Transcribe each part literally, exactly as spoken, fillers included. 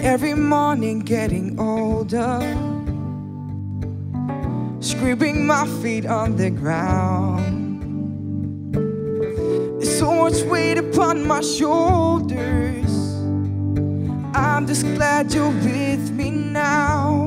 Every morning getting older, scraping my feet on the ground. There's so much weight upon my shoulders. I'm just glad you're with me now.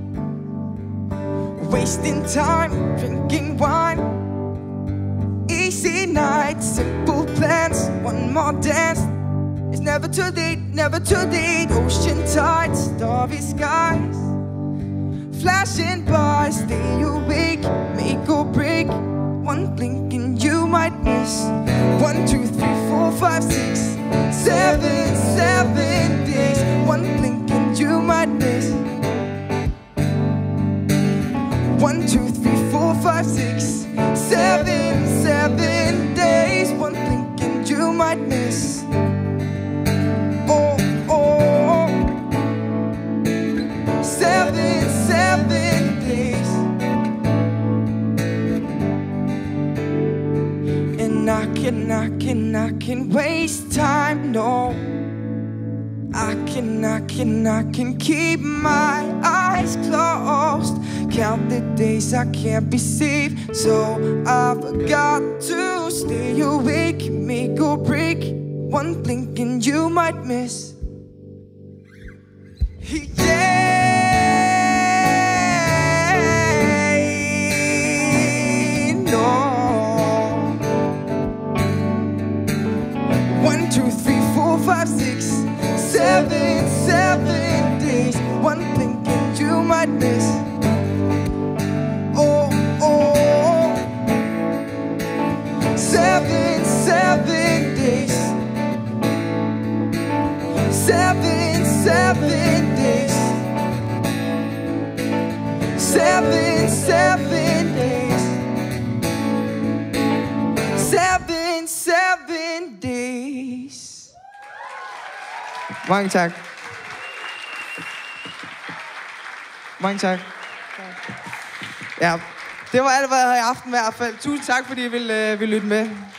Wasting time, drinking wine, easy nights, simple plans, one more dance. It's never too late, never too late. Ocean tides, starry skies, flashing by, stay awake, make or break. One blink and you might miss. One, two, three, four, five, six, seven, seven days. One blink and you might miss. One, two, three, four, five, six, seven, seven days. One blink and you might miss. Oh, oh, seven, seven days. And I can, I can, I can waste time, no. I can, I can, I can keep my eyes closed. Count the days I can't be saved. So I've got to stay awake, make or break. One blink and you might miss. Yeah, no. One, two, three, four, five, six, seven, seven days. One blink and you might miss. Oh, oh, seven, seven days. Seven, seven days. Seven, seven days. Seven, seven days. Mange tak. Mange tak. Ja, det var alt, hvad jeg havde i aften i hvert fald. Tusind tak, fordi I ville, øh, ville lytte med.